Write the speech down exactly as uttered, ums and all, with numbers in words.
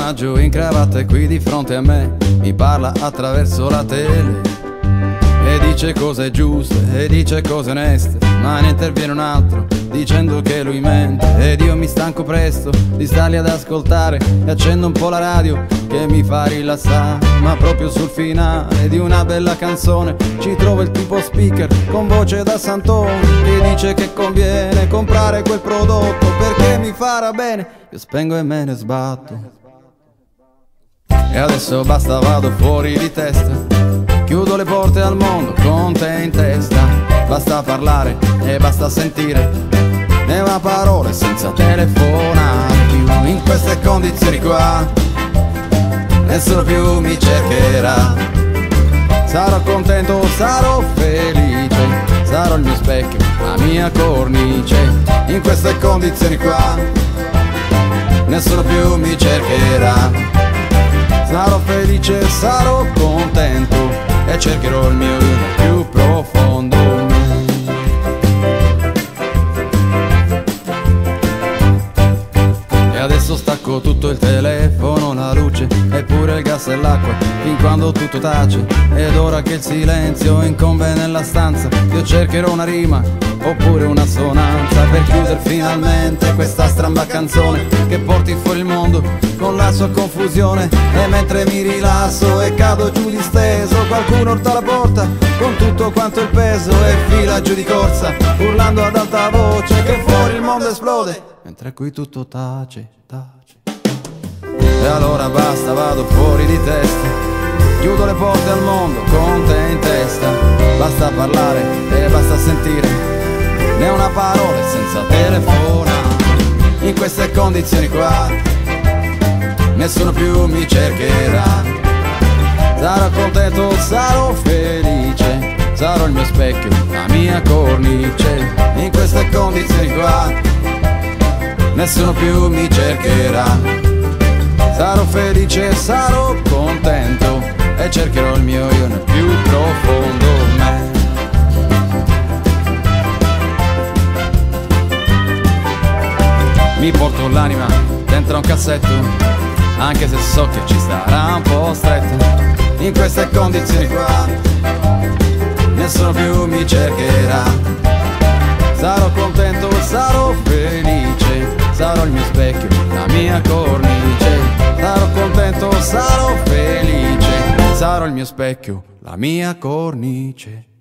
personaggio in cravatta è qui di fronte a me, mi parla attraverso la tele e dice cose giuste e dice cose oneste, ma ne interviene un altro dicendo che lui mente. Ed io mi stanco presto di starli ad ascoltare e accendo un po' la radio che mi fa rilassare. Ma proprio sul finale di una bella canzone ci trovo il tipo speaker con voce da santone che dice che conviene comprare quel prodotto perché mi farà bene. Io spengo e me ne sbatto. E adesso basta, vado fuori di testa, chiudo le porte al mondo con te in testa. Basta parlare e basta sentire, né una parola senza telefonare più. In queste condizioni qua nessuno più mi cercherà. Sarò contento, sarò felice, sarò il mio specchio, la mia cornice. In queste condizioni qua nessuno più mi cercherà. Sarò felice, sarò contento e cercherò il mio io più profondo. E adesso stacco tutto il telefono, la luce e pure il gas e l'acqua, fin quando tutto tace. Ed ora che il silenzio incombe nella stanza, io cercherò una rima oppure una sonanza per chiudere finalmente questa stramba canzone che porti fuori il mondo con la sua confusione. E mentre mi rilasso e cado giù disteso, qualcuno urta la porta con tutto quanto il peso e fila giù di corsa urlando ad alta voce che fuori il mondo esplode mentre qui tutto tace, tace. E allora basta, vado fuori di testa, chiudo le porte al mondo con te in testa. Basta parlare e basta sentire, né una parola senza telefonare. In queste condizioni qua nessuno più mi cercherà. Sarò contento, sarò felice, sarò il mio specchio, la mia cornice. In queste condizioni qua nessuno più mi cercherà. Sarò felice, sarò contento e cercherò il mio io nel più profondo me. Mi porto l'anima dentro un cassetto, anche se so che ci starà un po' stretto. In queste condizioni qua nessuno più mi cercherà. Sarò contento, sarò felice, sarò il mio specchio, la mia cornice. Sarò contento, sarò felice, sarò il mio specchio, la mia cornice.